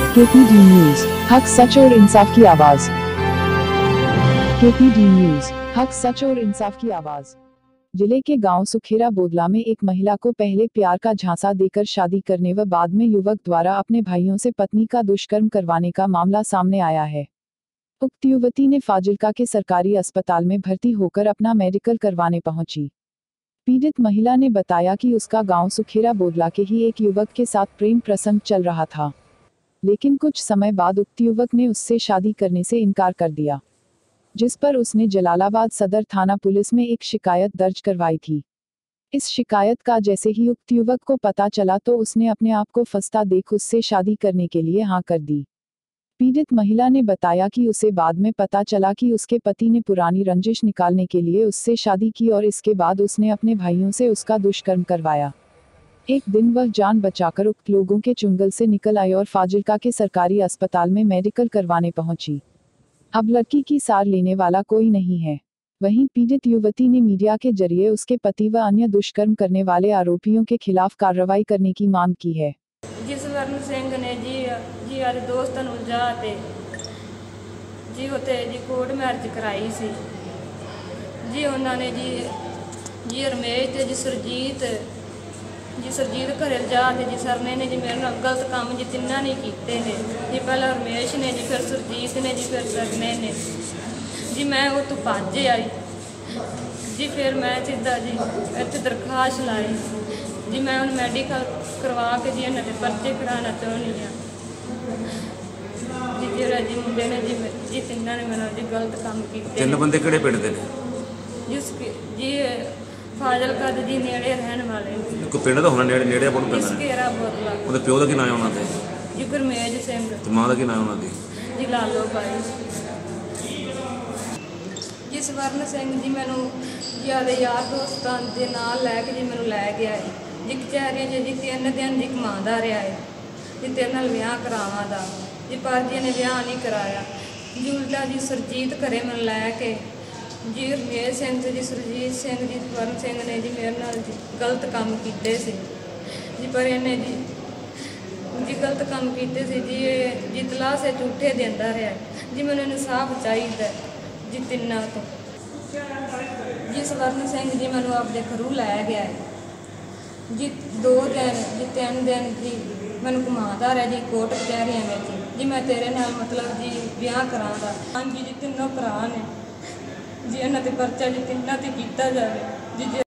KPD news, हक सच और इंसाफ की आवाज। केपीडी न्यूज, हक सच और इंसाफ की आवाज। जिले के गांव सुखेरा बोदला में एक महिला को पहले प्यार का झांसा देकर शादी करने व बाद में युवक द्वारा अपने भाइयों से पत्नी का दुष्कर्म करवाने का मामला सामने आया है। उक्त युवती ने फाजिल्का के सरकारी अस्पताल में भर्ती होकर अपना मेडिकल करवाने पहुंची। पीड़ित महिला ने बताया कि उसका गांव सुखेरा बोदला के ही एक युवक के साथ प्रेम प्रसंग चल रहा था, लेकिन कुछ समय बाद उक्त युवक ने उससे शादी करने से इनकार कर दिया, जिस पर उसने जलालाबाद सदर थाना पुलिस में एक शिकायत दर्ज करवाई थी। इस शिकायत का जैसे ही उक्त युवक को पता चला तो उसने अपने आप को फंसता देख उससे शादी करने के लिए हाँ कर दी। पीड़ित महिला ने बताया कि उसे बाद में पता चला कि उसके पति ने पुरानी रंजिश निकालने के लिए उससे शादी की और इसके बाद उसने अपने भाइयों से उसका दुष्कर्म करवाया। एक दिन वह जान बचाकर उक्त लोगों के चुंगल से निकल आई और फाजिल्का के सरकारी अस्पताल में मेडिकल करवाने पहुंची। अब लड़की की सार लेने वाला कोई नहीं है। वहीं पीड़ित युवती ने मीडिया के जरिए उसके पति व अन्य दुष्कर्म करने वाले आरोपियों के खिलाफ कार्रवाई करने की मांग की है। जसवरण सिंह ने जी आज दोस्त उलझा जी उते जी कोर्ट मैरिज कराई सी जी उन्होंने जी रमेश ते जी सुरजीत घरे जा के जी सरने ने जी मेरे नाल गलत काम जी तिन्ना ने कीते हैं जी। पहला रमेश ने जी, फिर सुरजीत ने जी, फिर सरने ने जी। मैं वो तो भज आई जी, फिर मैं सीधा जी इतने दरखास्त लाई जी। मैं उन मैडिकल करवा के जी इन्होंने पर्चे कढ़ाना चाहनी हाँ जी। जो जी मुंडे ने जी तिन्ना ने मेरे जी गलत काम किए। तीन बंदे किहड़े पिंड दे ने? जी फाजिल्का दे जी नेड़े रहने वाले कोई पिंड दा होना नेड़े नेड़े आपको पिंड ने? सुखेरा बोदला। ਉਹਦੇ ਪਿਓ ਦਾ ਕੀ ਨਾਮ ਹੈ ਉਹਨਾਂ ਦੇ? जी गुरमेज सिंह ਤੇ ਮਾਂ ਦਾ ਕੀ ਨਾਮ ਹੈ ਉਹਨਾਂ ਦੀ? जी लालो भाई जी। स्वर्ण सिंह जी मैनू जी आदे यार दोस्तों के नाल लैके जी मैनू लै गया है जी। कचहरियां जी 3 दिन जी घुमाता रहा है जी, तेरे नाल विआह करावां दा जी, पर जी ने विआह नहीं कराया जी। उल्टा जी सुरजीत घरे मैनू लैके जी रमेश सिंह जी, सुरजीत सिंह जी, स्वर्ण सिंह ने जी मेरे नाल जी गलत काम किए सी जी। पर इन्हें जी गलत काम किए सी जी तलाह से झूठे देंदा रहा जी। मैनूं इंसाफ चाहिए जी तिन्ना तो जी। स्वर्ण सिंह जी मैनूं आपदे घरों लै गया है जी। 2 दिन जी 3 दिन जी मैनूं घुमाता रहा जी कोर्ट कचहरियां में जी। मैं तेरे नाल मतलब जी विआह करांगा हाँ जी। तीनों भरा ने जी, इन्हां ते परचा जी तिन्नां ते कीता जावे जी।